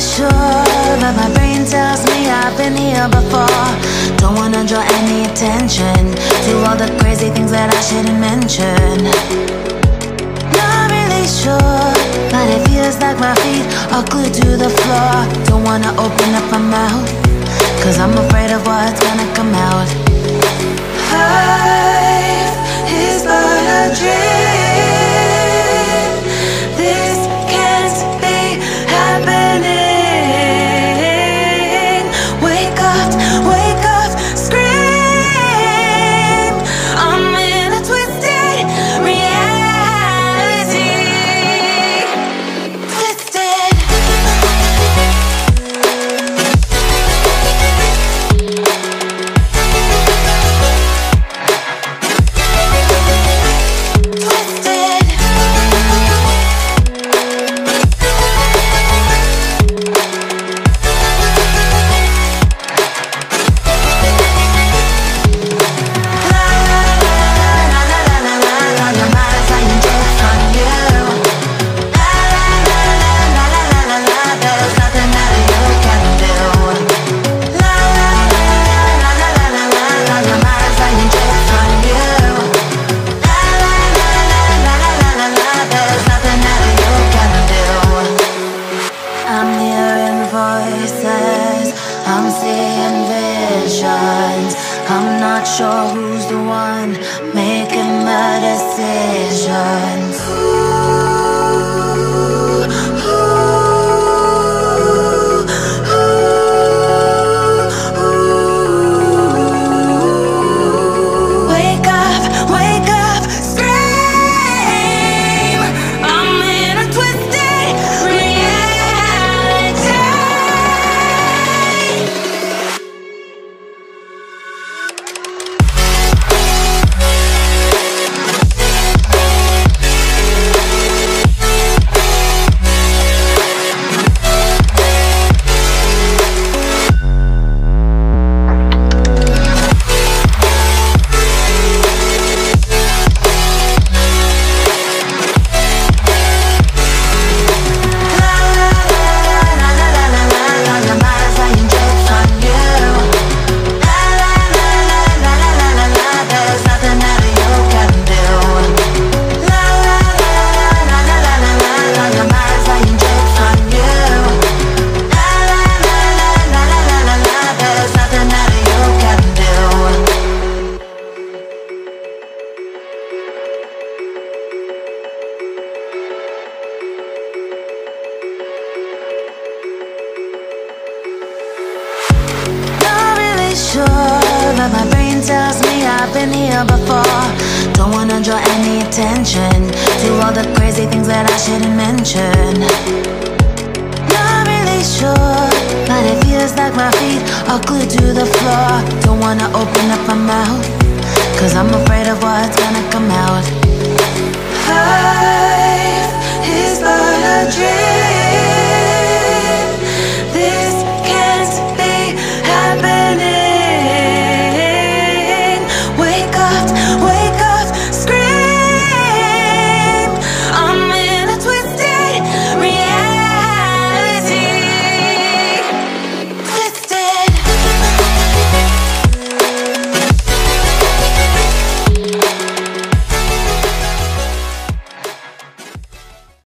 sure, but my brain tells me I've been here before. Don't wanna draw any attention to all the crazy things that I shouldn't mention. Not really sure, but it feels like my feet are glued to the floor. Don't wanna open up my mouth, cause I'm afraid of what's gonna come out. Life is but a dream. This can't be happening. Wake up, scream. I'm in a twisted reality. Twisted. I'm seeing visions. I'm not sure who's the one making the decisions. Wake up, scream. I'm in a twisted reality. But my brain tells me I've been here before. Don't wanna draw any attention to all the crazy things that I shouldn't mention. Not really sure, but it feels like my feet are glued to the floor. Don't wanna open up my mouth, cause I'm afraid of what's gonna come out. Life is but a dream.